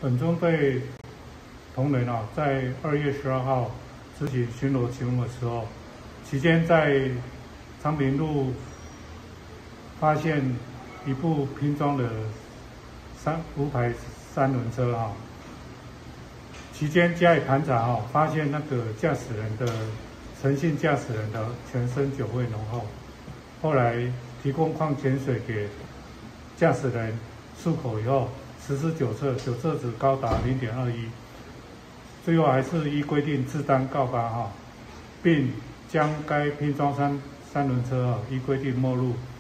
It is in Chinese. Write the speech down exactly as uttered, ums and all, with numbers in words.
本中队同仁啊，在二月十二号执行巡逻勤务的时候，期间在昌平路发现一部拼装的三五排三轮车啊，期间加以盘查啊，发现那个驾驶人的陈姓驾驶人的全身酒味浓厚，后来提供矿泉水给驾驶人漱口以后，实施酒测，酒测值高达零点二一，最后还是依规定自单告发哈，并将该拼装三三轮车啊依规定没入